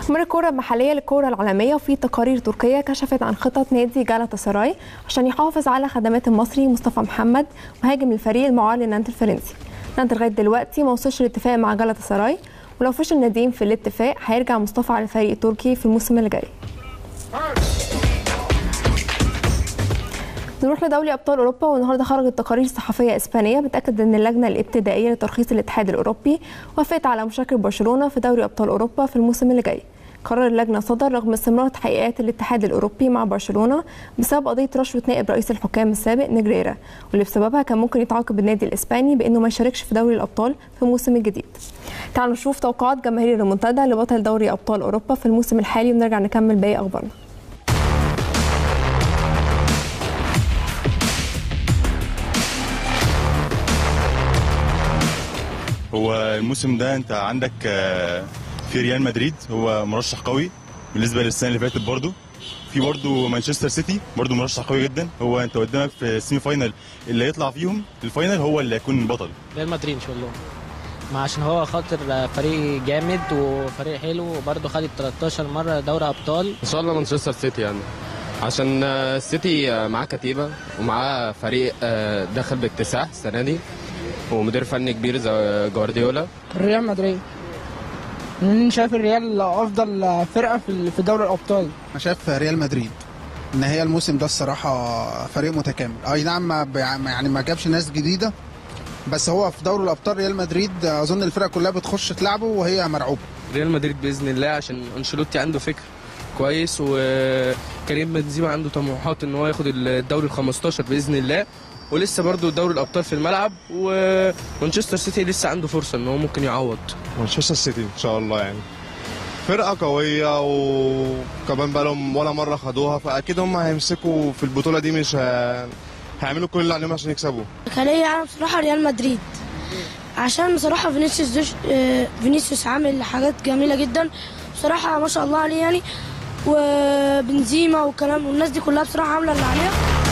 من الكرة المحلية للكرة العالمية، وفي تقارير تركية كشفت عن خطط نادي جالاتا سراي عشان يحافظ على خدمات المصري مصطفى محمد مهاجم الفريق المعار لنانت الفرنسي. نانت لغاية دلوقتي ما وصلش لاتفاق مع جالاتا سراي، ولو فشل الناديين في الاتفاق هيرجع مصطفى على الفريق التركي في الموسم اللي جاي. نروح لدوري ابطال اوروبا، والنهارده خرجت تقارير صحفيه اسبانيه بتاكد ان اللجنه الابتدائيه لترخيص الاتحاد الاوروبي وافقت على مشاركه برشلونه في دوري ابطال اوروبا في الموسم اللي جاي. قرار اللجنه صدر رغم استمرار تحقيقات الاتحاد الاوروبي مع برشلونه بسبب قضيه رشوه نائب رئيس الحكام السابق نيجريرا، واللي بسببها كان ممكن يتعاقب النادي الاسباني بانه ما يشاركش في دوري الابطال في الموسم الجديد. تعالوا نشوف توقعات جماهير الريمونتادا لبطل دوري ابطال اوروبا في الموسم الحالي ونرجع نكمل باقي اخبارنا. هو الموسم ده انت عندك في ريال مدريد هو مرشح قوي بالنسبه للسنه اللي فاتت، في برضه مانشستر سيتي برضه مرشح قوي جدا. هو انت قدامك في السيمي فاينل اللي هيطلع فيهم الفاينل هو اللي هيكون البطل. ريال مدريد ان شاء الله، ما عشان هو خاطر فريق جامد وفريق حلو، وبرضه خد 13 مره دوري ابطال. ان شاء الله مانشستر سيتي، يعني عشان السيتي معاه كتيبه ومعاه فريق دخل باكتساح السنه دي ومدير فني كبير زي جوارديولا. ريال مدريد، لأن شايف الريال افضل فرقه في دوري الابطال. انا شايف ريال مدريد ان هي الموسم ده الصراحه فريق متكامل. اي نعم يعني ما جابش ناس جديده، بس هو في دوري الابطال ريال مدريد اظن الفرق كلها بتخش تلعبه وهي مرعوبه. ريال مدريد باذن الله، عشان انشيلوتي عنده فكر كويس، وكريم بنزيما عنده طموحات ان هو ياخد الدوري ال15 باذن الله، ولسه برضو دوري الابطال في الملعب، ومانشستر سيتي لسه عنده فرصه ان هو ممكن يعوض. مانشستر سيتي ان شاء الله، يعني فرقه قويه وكمان بقى لهم ولا مره خدوها، فاكيد هم هيمسكوا في البطوله دي، مش هيعملوا كل اللي عليهم عشان يكسبوا. خلية انا بصراحه ريال مدريد، عشان بصراحه فينيسيوس عامل حاجات جميله جدا بصراحه ما شاء الله عليه يعني، وبنزيما والكلام والناس دي كلها بصراحه عامله اللي عليها.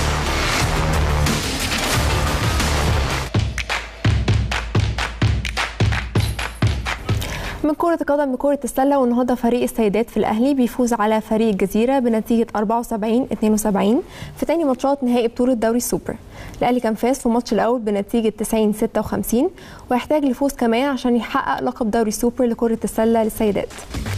من كرة القدم لكرة السلة، والنهارده فريق السيدات في الأهلي بيفوز على فريق الجزيرة بنتيجة 74-72 في تاني ماتشات نهائي بطولة دوري السوبر. الأهلي كان فاز في الماتش الأول بنتيجة 90-56 ويحتاج لفوز كمان عشان يحقق لقب دوري السوبر لكرة السلة للسيدات.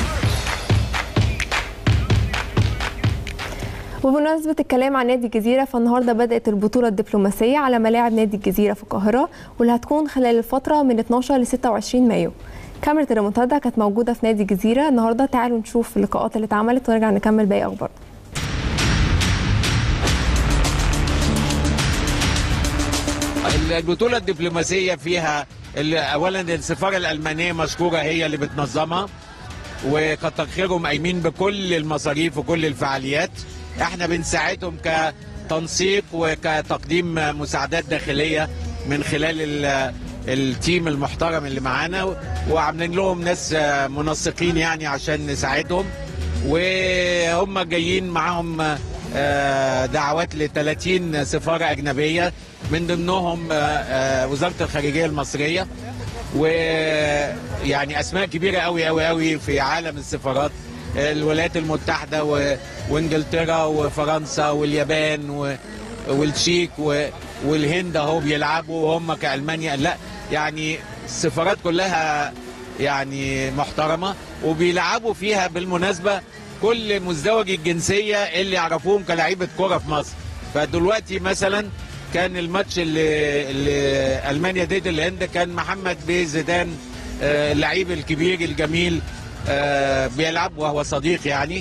وبمناسبة الكلام عن نادي الجزيرة، فالنهارده بدأت البطولة الدبلوماسية على ملاعب نادي الجزيرة في القاهرة، واللي هتكون خلال الفترة من 12 ل 26 مايو. كاميرا الريمونتادا كانت موجودة في نادي الجزيرة النهارده. تعالوا نشوف اللقاءات اللي اتعملت ونرجع نكمل باقي أخبارنا. البطولة الدبلوماسية فيها أولا السفارة الألمانية مشكورة، هي اللي بتنظمها، وكتر خيرهم قايمين بكل المصاريف وكل الفعاليات. احنا بنساعدهم كتنسيق وكتقديم مساعدات داخلية من خلال التيم المحترم اللي معانا، وعاملين لهم ناس منسقين يعني عشان نساعدهم، وهم جايين معاهم دعوات ل 30 سفارة أجنبية، من ضمنهم وزارة الخارجية المصرية، ويعني أسماء كبيرة قوي قوي قوي في عالم السفارات، الولايات المتحدة وانجلترا وفرنسا واليابان والتشيك والهند اهو بيلعبوا، وهم كألمانيا. لا يعني السفارات كلها يعني محترمة وبيلعبوا فيها. بالمناسبة كل مزدوج الجنسية اللي يعرفوهم كلاعيبة كرة في مصر. فدلوقتي مثلا كان الماتش اللي ألمانيا ضد الهند كان محمد بيه زيدان اللعيب الكبير الجميل بيلعب وهو صديق يعني،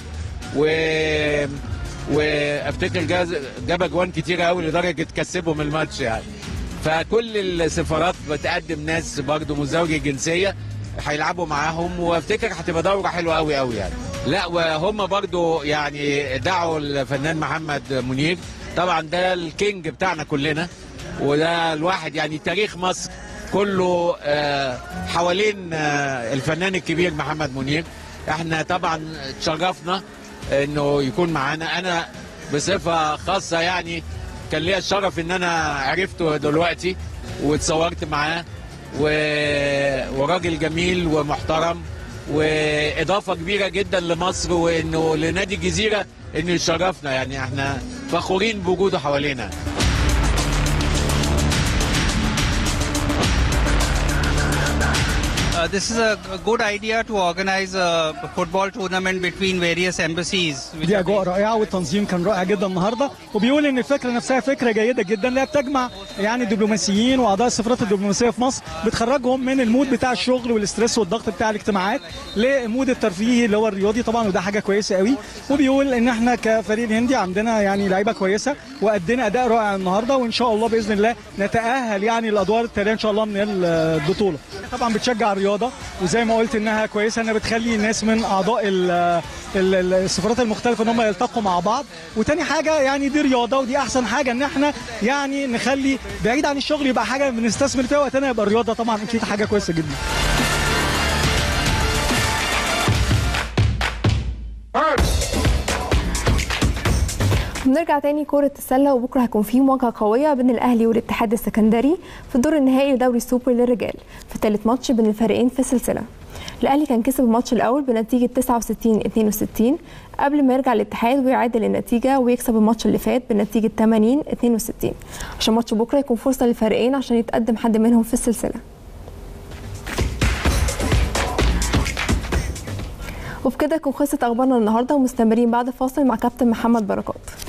وافتكر جاب اجوان كتير قوي لدرجه كسبهم الماتش يعني. فكل السفارات بتقدم ناس برضو مزدوجي الجنسيه هيلعبوا معاهم، وافتكر هتبقى دوره حلوه قوي قوي يعني. لا وهم برضو يعني دعوا الفنان محمد منير، طبعا ده الكينج بتاعنا كلنا، وده الواحد يعني تاريخ مصر كله حوالين الفنان الكبير محمد منير. احنا طبعا اتشرفنا انه يكون معانا. انا بصفه خاصه يعني كان ليا الشرف ان انا عرفته دلوقتي واتصورت معاه، وراجل جميل ومحترم واضافه كبيره جدا لمصر وانه لنادي الجزيره انه يشرفنا، يعني احنا فخورين بوجوده حوالينا. This is a good idea to organize a football tournament between various embassies. دي اجواء رائعه والتنظيم كان رائع جدا النهارده، وبيقول ان الفكره نفسها فكره جيده جدا اللي بتجمع يعني الدبلوماسيين واعضاء السفارات الدبلوماسيه في مصر، بتخرجهم من المود بتاع الشغل والاسترس والضغط بتاع الاجتماعات لمود الترفيهي اللي هو الرياضي طبعا، وده حاجه كويسه قوي. وبيقول ان احنا كفريق الهندي عندنا يعني لعيبه كويسه وادينا اداء رائع النهارده، وان شاء الله باذن الله نتاهل يعني الادوار التاليه ان شاء الله من البطوله. طبعا بتشجع الرياضه، وزي ما قلت انها كويسه انها بتخلي الناس من اعضاء السفارات المختلفه ان هم يلتقوا مع بعض. وتاني حاجه يعني دي رياضه، ودي احسن حاجه ان احنا يعني نخلي بعيد عن الشغل يبقى حاجه بنستثمر فيها وقتنا، يبقى الرياضه طبعا اكيد حاجه كويسه جدا. بنرجع تاني كرة السلة، وبكرة هيكون في مواجهة قوية بين الأهلي والاتحاد السكندري في الدور النهائي لدوري السوبر للرجال في ثالث ماتش بين الفريقين في السلسلة. الأهلي كان كسب الماتش الأول بنتيجة 69-62 قبل ما يرجع الاتحاد ويعادل النتيجة ويكسب الماتش اللي فات بنتيجة 80-62، عشان ماتش بكرة يكون فرصة للفريقين عشان يتقدم حد منهم في السلسلة. وبكده تكون خلصت أخبارنا النهاردة، ومستمرين بعد فاصل مع كابتن محمد بركات.